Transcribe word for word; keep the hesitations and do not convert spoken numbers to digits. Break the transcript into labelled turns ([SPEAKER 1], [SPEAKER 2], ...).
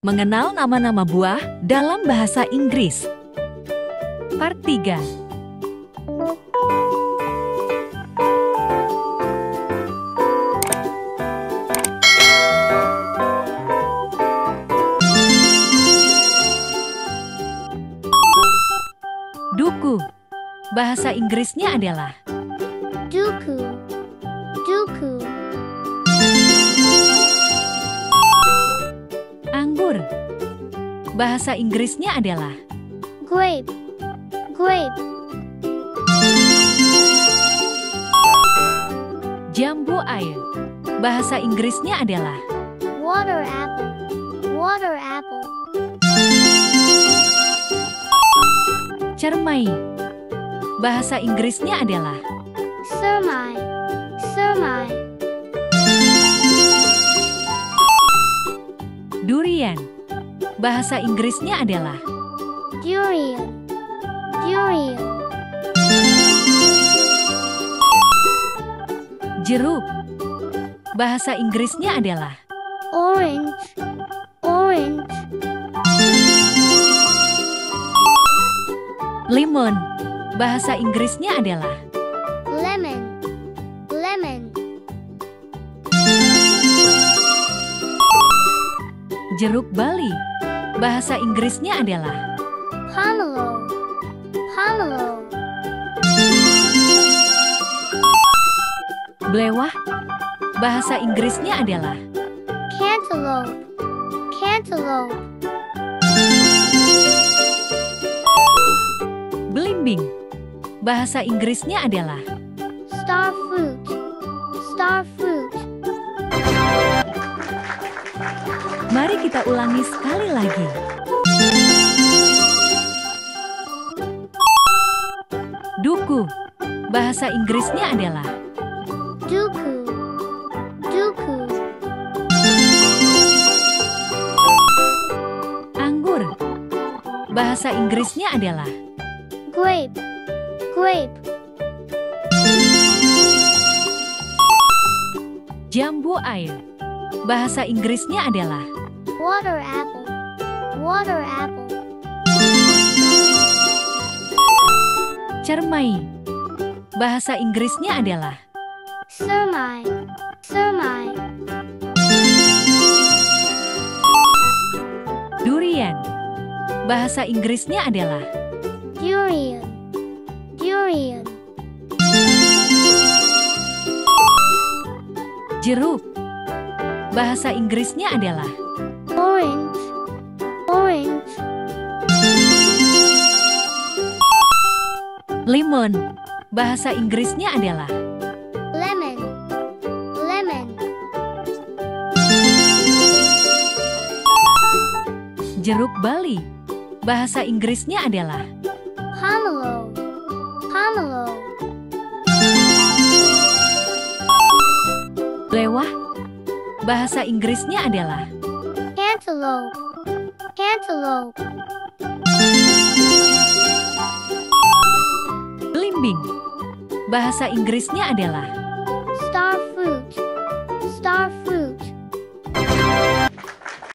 [SPEAKER 1] Mengenal nama-nama buah dalam bahasa Inggris. Part tiga. Duku. Bahasa Inggrisnya adalah
[SPEAKER 2] Duku, duku.
[SPEAKER 1] anggur. Bahasa Inggrisnya adalah
[SPEAKER 2] Grape, grape.
[SPEAKER 1] jambu air. Bahasa Inggrisnya adalah
[SPEAKER 2] Water apple, water apple.
[SPEAKER 1] cermai. Bahasa Inggrisnya adalah
[SPEAKER 2] Sermai, sermai.
[SPEAKER 1] durian. Bahasa Inggrisnya adalah
[SPEAKER 2] Durian, durian.
[SPEAKER 1] jeruk. Bahasa Inggrisnya adalah
[SPEAKER 2] Orange, orange.
[SPEAKER 1] limon. Bahasa Inggrisnya adalah
[SPEAKER 2] Lemon, lemon.
[SPEAKER 1] jeruk bali. Bahasa Inggrisnya adalah
[SPEAKER 2] Pomelo, pomelo.
[SPEAKER 1] belewah. Bahasa Inggrisnya adalah
[SPEAKER 2] Cantaloupe, cantaloupe.
[SPEAKER 1] belimbing. Bahasa Inggrisnya adalah
[SPEAKER 2] Star fruit, star fruit.
[SPEAKER 1] Mari kita ulangi sekali lagi. Duku. Bahasa Inggrisnya adalah
[SPEAKER 2] Duku, duku.
[SPEAKER 1] anggur. Bahasa Inggrisnya adalah
[SPEAKER 2] Grape, grape.
[SPEAKER 1] jambu air. Bahasa Inggrisnya adalah
[SPEAKER 2] Water apple, water apple.
[SPEAKER 1] cermai. Bahasa Inggrisnya adalah
[SPEAKER 2] Sermai, sermai.
[SPEAKER 1] durian. Bahasa Inggrisnya adalah
[SPEAKER 2] Durian, durian.
[SPEAKER 1] jeruk. Bahasa Inggrisnya adalah
[SPEAKER 2] Orange, orange.
[SPEAKER 1] limon. Bahasa Inggrisnya adalah
[SPEAKER 2] Lemon, lemon.
[SPEAKER 1] jeruk bali. Bahasa Inggrisnya adalah
[SPEAKER 2] Pomelo, pomelo.
[SPEAKER 1] belewah. Bahasa Inggrisnya adalah
[SPEAKER 2] Cantaloupe, cantaloupe.
[SPEAKER 1] belimbing. Bahasa Inggrisnya adalah